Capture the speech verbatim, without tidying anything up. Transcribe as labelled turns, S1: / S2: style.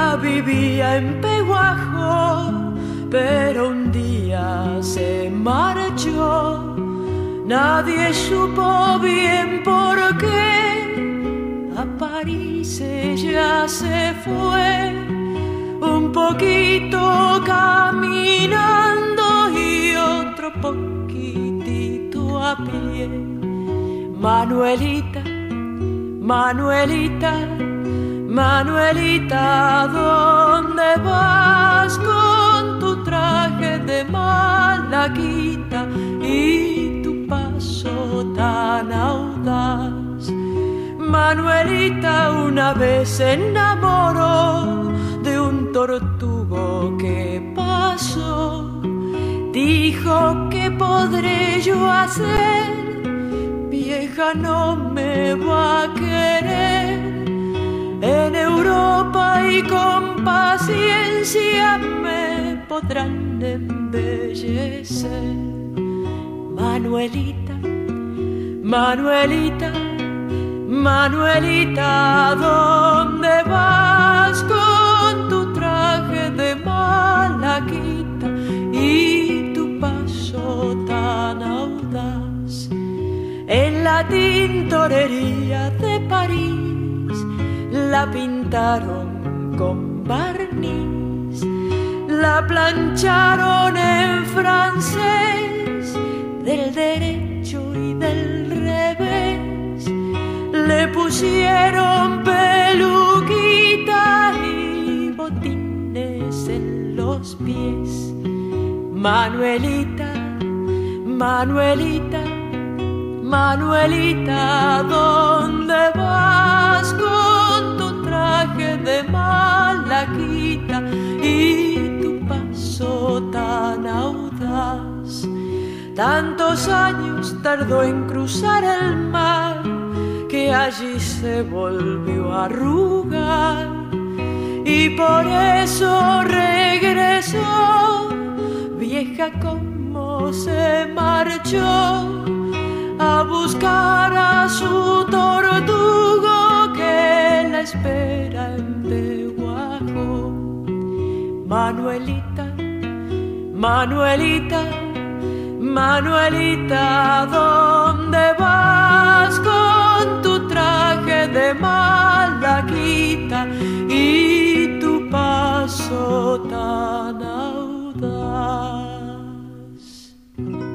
S1: vivía en Peguajo, pero un día se marchó. Nadie supo bien por qué. A París ella se fue, un poquito caminando y otro poquitito a pie. Manuelita, Manuelita, Manuelita, ¿dónde vas con tu traje de malaquita y tu paso tan audaz? Manuelita una vez se enamoró de un tortugo que pasó. Dijo, ¿qué podré yo hacer? Vieja, no me va a querer. En Europa y con paciencia me podrán embellecer. Manuelita, Manuelita, Manuelita, ¿dónde vas con tu traje de malaquita y tu paso tan audaz? En la tintorería de París la pintaron con barniz, la plancharon en francés, del derecho y del revés. Le pusieron peluquita y botines en los pies. Manuelita, Manuelita, Manuelita, ¿dónde vas con tu traje de malaquita y tu paso tan audaz? Tantos años tardó en cruzar el mar que allí se volvió a arrugar, y por eso regresó, vieja como se marchó, a buscar a su tortugo que la espera en Peguajo. Manuelita, Manuelita, Manuelita, ¿dónde vas con tu traje de malaquita y tu paso tan audaz?